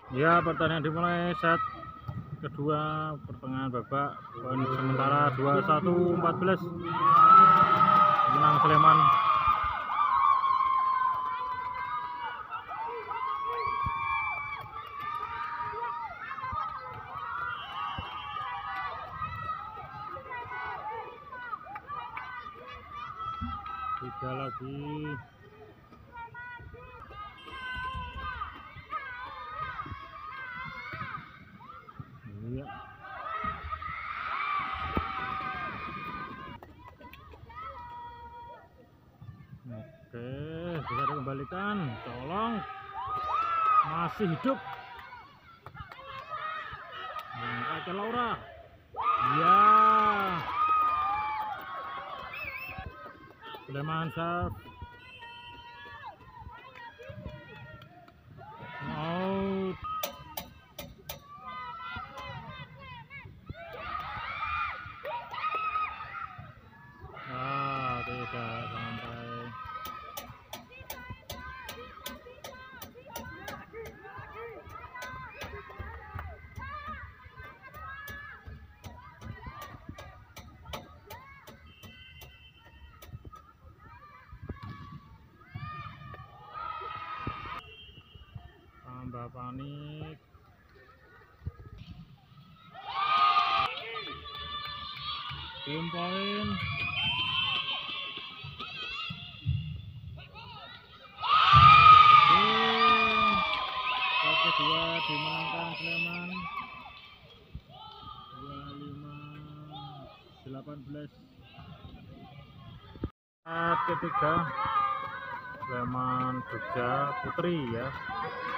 Ya, pertandingan dimulai set kedua pertengahan babak. Poin sementara 21-14 menang Sleman. Tiga lagi. Iya. Oke, bisa dikembalikan. Tolong. Masih hidup. Nah, Laura. Ya. Sleman serve. Out. Tidak sampai. Tambah panik. Tim poin. Set kedua dimenangkan Sleman 25-18. Set ketiga Sleman Jogja Putri ya.